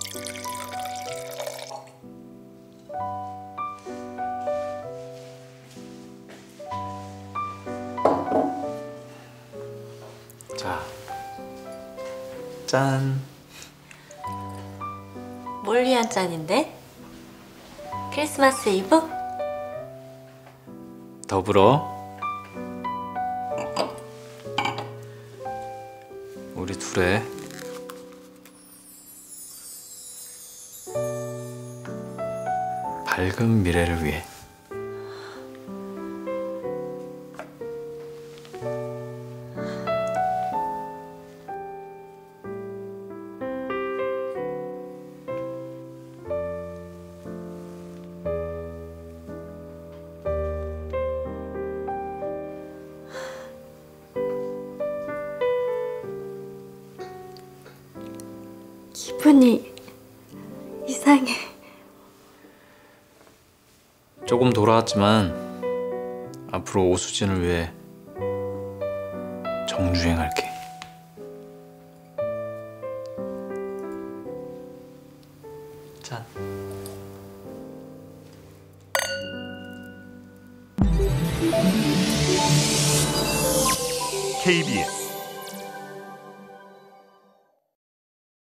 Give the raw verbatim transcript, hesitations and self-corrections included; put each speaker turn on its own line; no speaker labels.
자, 짠.
뭘 위한 짠인데? 크리스마스 이브?
더불어 우리 둘의 밝은 미래를 위해.
기분이 이상해.
조금 돌아왔지만 앞으로 오수진을 위해 정주행할게. 짠.
케이비에스